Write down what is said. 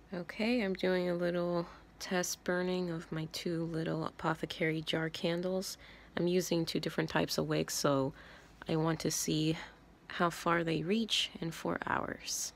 Okay, I'm doing a little test burning of my two little Apothecary jar candles. I'm using two different types of wicks, so I want to see how far they reach in 4 hours.